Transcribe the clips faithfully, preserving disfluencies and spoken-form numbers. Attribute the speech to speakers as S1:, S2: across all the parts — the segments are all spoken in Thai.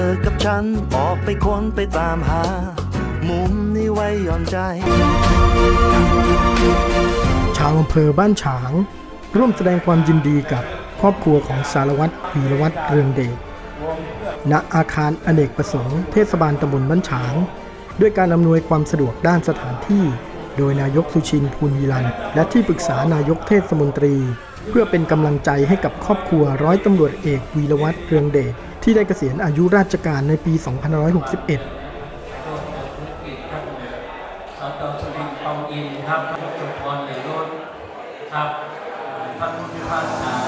S1: อกับฉันออกไปค้นไปตามหามุมนี้ไว้หย่อนใจ
S2: ชาวอำเภอบ้านฉางร่วมแสดงความยินดีกับครอบครัวของสารวัตรวีรวัฒน์เรืองเดชณอาคารอเนกประสงค์เทศบาลตำบลบ้านฉางด้วยการอำนวยความสะดวกด้านสถานที่โดยนายกสุชินต์ ภูลฮีรันและที่ปรึกษานายกเทศมนตรีเพื่อเป็นกำลังใจให้กับครอบครัวร้อยตำรวจเอกวีรวัฒน์เรืองเดชที่ได้เกษียณอายุราชการในปี สองพันห้าร้อยหกสิบเอ็ด
S3: สต.สุรินทร์ปองอินครับจุฬาภรณ์เหลโรจน์ครับท่านผู้พิพากษา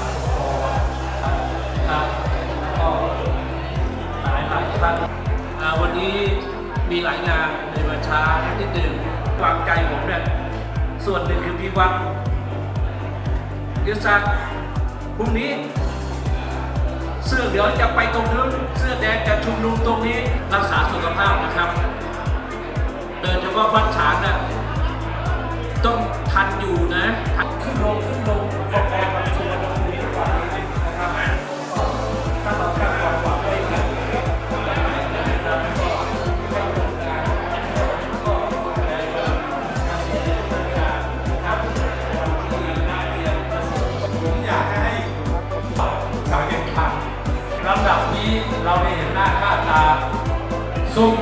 S3: ครับแล้วก็หลายหลายท่านวันนี้มีหลายงานในวันช้านิดหนึ่งวางใจผมเนี่ยส่วนหนึ่งคือพี่วัดยุทธศักดิ์พรุ่งนี้เสื้อเดี๋ยวจะไปตรงนู้นเสื้อแดงจะชุมนุมตรงนี้รักษาสุขภาพนะครับโดยเฉพาะบ้านฉางนะต้องทันอยู่นะขึ้นลงขึ้นลงขอบคุณครับชวนตรงนี้ก่อนนะครับถ้าเราแค่ความหวังไว้กันลำดับนี้เราได้เห็นหน้าค่าตาซุ่ม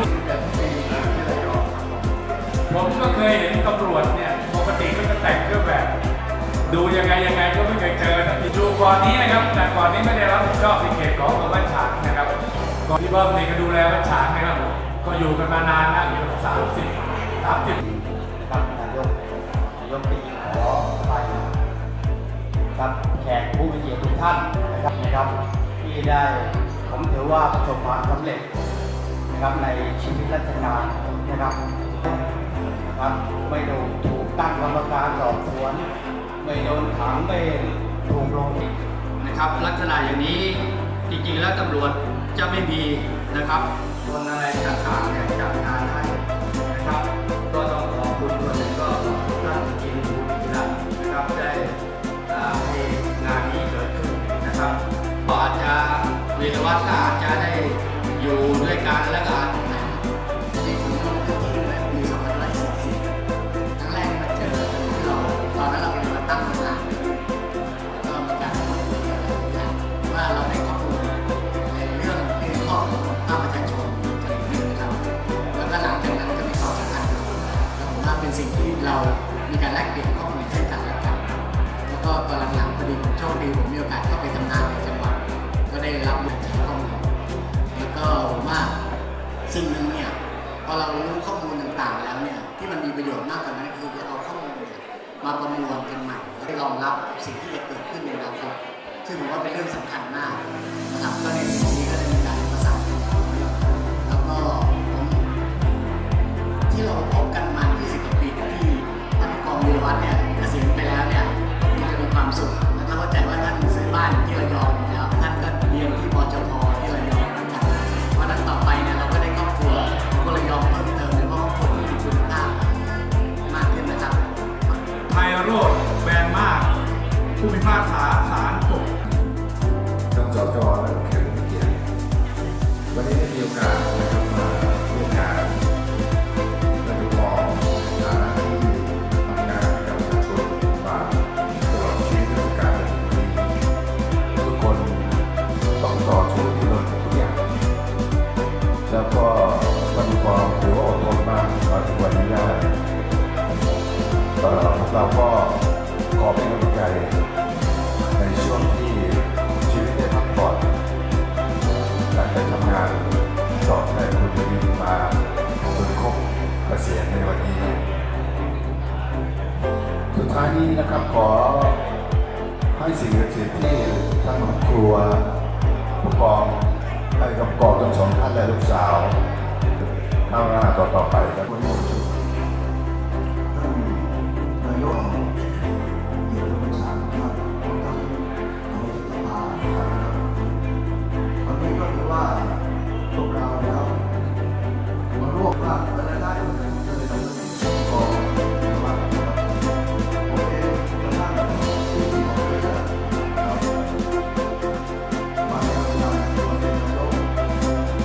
S3: ผมก็เคยเห็นตำรวจเนี่ยปกติก็จะแต่งเครื่องแบบดูยังไงยังไงก็ไม่เคยเจอดูก่อนนี้นะครับแต่ก่อนนี้ไม่ได้รับผิดชอบในเขตของบ้านฉางนะครับก่อนที่เบิ้มเนี่ยก็ดูแลบ้านฉางนะครับก็อยู่กันมานานนะอยู่สามสิบสามสิบ
S4: ครับนายกนายกปีขอไปครับแขกผู้มีเกียรติทุกท่านนะครับนะครับที่ได้ผมถือว่าประสบความสำเร็จนะครับในชีวิตราชการนะครับครับไม่โดนถูกตั้งกรรมการสอบสวนไม่โดนขังไม่ถูกลงนะครับลักษณะอย่างนี้จริงๆแล้วตำรวจจะไม่มีนะครับคนอะไรต่างๆเนี่ยจัดงานให้นะครับก็ต้องขอบคุณด้วยก็ท่านจินภูมิรัตน์นะครับได้ให้งานนี้เกิดขึ้นนะครับก็อาจจะวีรวัฒน์อาจจะได้อยู่ด้วยกันและกันที่ผมต้องพูดถึงในปีสองพันห้าร้อยสี่สิบครั้งแรกมาเจอเราตอนนั้นเราเป็นมาตั้งคำถามก็มีการพูดคุยกันว่าเราได้ข้อมูลในเรื่องที่ข้อมูลภาคประชาชนจะมีขึ้นนะครับแล้วก็หลังจากนั้นจะมีข้อสำคัญแล้วผมว่าเป็นสิ่งที่เรามีการแลกเปลี่ยนข้อมูลซึ่งกันและกันแล้วก็ตอนหลังๆพอดีผมโชคดีผมมีโอกาสเข้าไปทำงานในจังหวัดก็ได้รับข้อมูลแล้วก็ผมว่าสิ่งหนึ่งเนี่ยพอเรารู้ข้อมูลต่างๆแล้วเนี่ยที่มันมีประโยชน์มากกว่านั้นคือจะเอาข้อมูลมาประมวลกันใหม่และรองรับสิ่งที่จะเกิดขึ้นในอนาคตซึ่งผมว่าเป็นเรื่องสำคัญมากนะครับก็ในสิ่งนี้ก็ได้มีการประสานแล้วก็ผมที่เราพบกันมายี่สิบกว่าปีที่ท่านผู้กองวีรวัฒน์เนี่ยเกษียณไปแล้วเนี่ยผมจะมีความสุขและเข้าใจว่าท่านซื้อบ้านที่ระยองแล้วท่านก็เรียนที่ปจพที่ระยองเหมือนกันเพราะนั้นต่อไปเนี่ยเราก็ได้ครอบครัวคนระยองเพิ่มเติมโดยเฉพาะคนที่มีคุณภาพมากขึ้นนะครับ
S3: ไพโรจน์แบนมากผู้พิพากษาศาลปก
S5: ท่านจจและแขกผู้เกียรติวันนี้ได้มีโอกาสนะครับมาร่วมงานและดูมองฐานะที่ทำงานกับประชาชนมาตลอดชีวิตราชการทุกคนต้องต่อสู้ดิ้นรนทุกอย่างแล้วก็วันนี้ก็ถือว่าอดทนมากมาถึงวันนี้ได้เราก็ขอเป็นกำลังใจในช่วงที่ชีวิตได้พักผ่อนหลังจากทำงานตอบแทนคุณแผ่นดินมาจนครบเกษียณในวันนี้สุดท้ายนี้นะครับขอให้สิ่งศักดิ์สิทธิ์ที่ทั้งครอบครัวผู้กองให้กับกองทั้งสองท่านและลูกสาวก้าวหน้าต่อต่อไปครับวันนี้ผมชื่อท่านนายกเกียรติประชาชนท่านท่านของสภาวันนี้ก็ถือว่าพวกเราแล้วมาร่วมว่าอะไรได้เลยก็สมัครโอเคจะนั่งที่ที่ของเพื่อนมาในงานวันเป็นนายก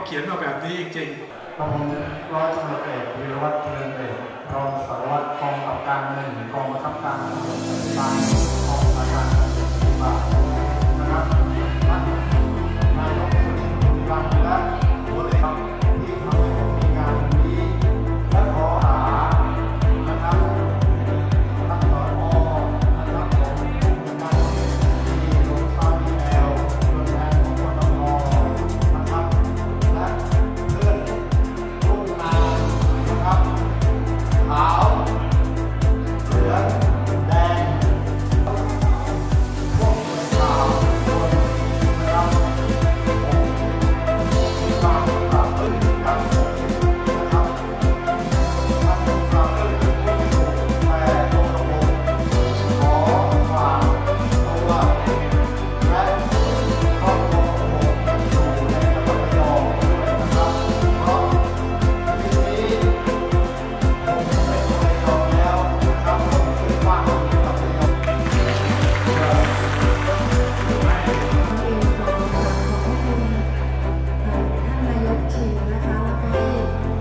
S6: เขียนมาแบบนี้จริง
S7: ๆผมร้อยตำรวจเอกวีรวัฒน์เจริญเดชรองสารวัตรกองกำกับการหนึ่งกองบังคับการตำรวจนครบาลกองบัญชาการตำรวจนครบาลนะครับท่านนายกสุรินทร์บุรีรัมย์และผู้เลยครับที่ทำให้ผมมีงานนี้และขอหานะครับท่านผอนะครับผมผู้บริหารที่โรงฟ้ามีแอลตัวแทนของกทมนะครับและเพื่อนร่วมงานนะครับขาวเหลืองแดงพวกขาวคนนะครับผมมีความปราบปลื้มกับนะครับท่านปราบปลื้มกับผู้แต่ตัวผมขอฝากตัวและครอบครัวของผมอยู่ในจังหวัดระยองด้วยนะครับเพราะทีนี้ผมไม่เคยยอมแล้วนะครับผมเคยว่ากับระยอง
S8: ท่านนายกชิงนะคะแล้วก็ให้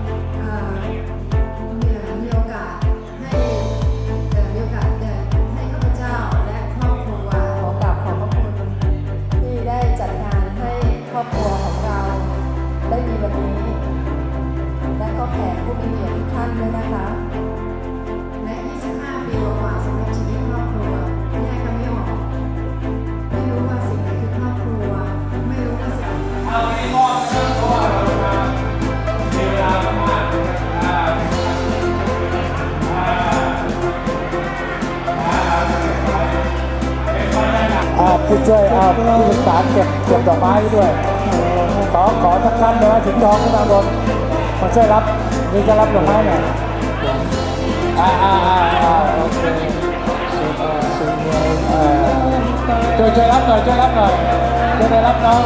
S8: มีโอกาสให้มีโอกาสให้ข้าพเจ้าและครอบครัวขอกราบขอบพระคุณที่ได้จัดงานให้ครอบครัวของเราได้มีวันนี้และก็แขกผู้มีเกียรติทุกท่านด้วยนะคะและยี่สิบห้าปีกว่าสำหรับชีวิตครอบครัวแยกกันไม่ออกไม่รู้ว่าสิ่งไหนคือครอบครัวไม่รู้ว่าสิ่ง
S3: เอาที่มอบเรื่องตัวเรามาเวลามากอ่าอ่า
S4: อ่าผู้ช่วยอ่าผู้ศึกษาเก็บเก็บดอกไม้ด้วยขอขอทักท่านนะถึงจองขึ้นมาบนมาช่วยรับนี่จะรับดอกไม้หน่อยอ่าอ่าอ่าอ่าโอเคช่วยช่วยรับหน่อยช่วยรับหน่อยช่วยได้รับน้อง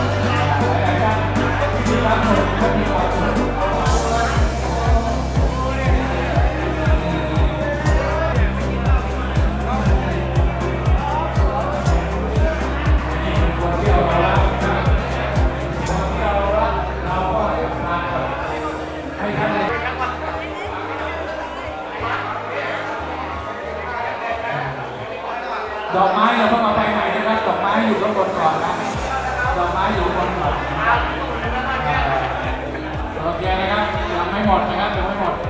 S6: ดอกไม้เราเพิ่งเอาไปไหนนะครับดอกไม้อยู่ข้างบนก่อนนะดอกไม้อยู่บนก่อนโอเคนะครับยังไม่หมดนะครับยังไม่หมด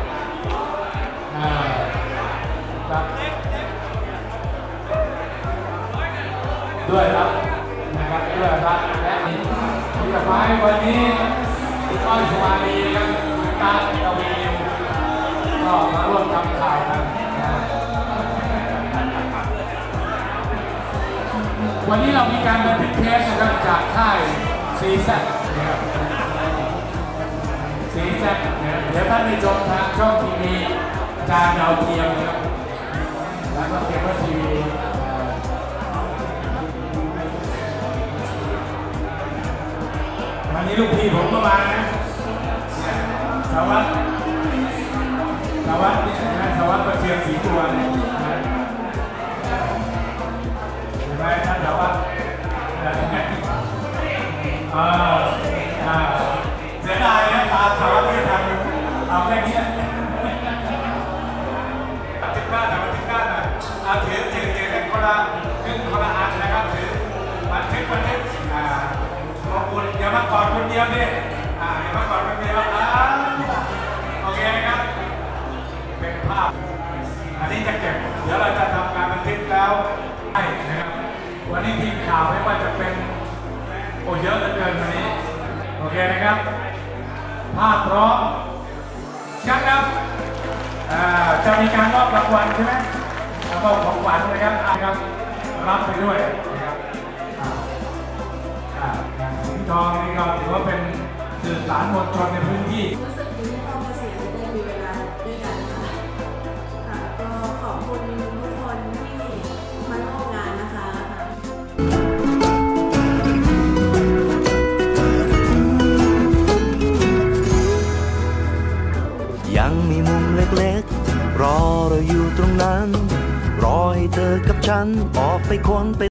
S6: ครับด้วยครับนะครับด้วยครับและดอกไม้วันนี้ก้อยสมาลีครับตาตะวีก็มาร่วมทำข่าวกันวันนี้เรามีการบันทึกเทปนะครับจากค่ายซีแซดนะครับซีแซดเดี๋ยวท่านไปชมทางช่องทีวีจานดาวเทียมนะครับแล้วก็เคเบิลทีวีวันนี้ลูกพี่ผมก็มานะสวัสดิ์สวัสดิ์นี่นะสวัสดิ์ประเชียงสีตัวเนี่ยท่านถามว่าเออเสียดายนะตาถามว่าไม่ทันเอาแค่นี้ติดก้านหน่อยติดก้านหน่อยเอาถือถือถือกันคนละครึ่งคนละอันนะครับถือบันทึกบันทึกอ่าขอบคุณอย่ามากอดคนเดียวดิอ่าอย่ามากอดคนเดียวอ่าโอเคนะครับเป็นภาพอันนี้จะเก็บเดี๋ยวเราจะทำการบันทึกแล้วใช่นะครับวันนี้ทีมข่าวไม่ว่าจะเป็นโอ้เยอะเหลือเกินวันนี้โอเคนะครับภาพพร้อมยังครับจะมีการมอบรางวัลใช่ไหมมอบของขวัญนะครับครับรับไปด้วยนะครับอย่างสิงห์ทองนี่ก็ถือว่าเป็นสื่อสารมวลชนในพื้นที่
S8: รู้สึกดีที่พ่อเกษียณจะได้มีเวลาด้วยกันนะคะค่ะก็ขอบคุณทุกคนที่มาร่วมงานนะคะ
S1: ยังมีมุมเล็กๆรอเราอยู่ตรงนั้นรอให้เธอกับฉันออกไปค้นไป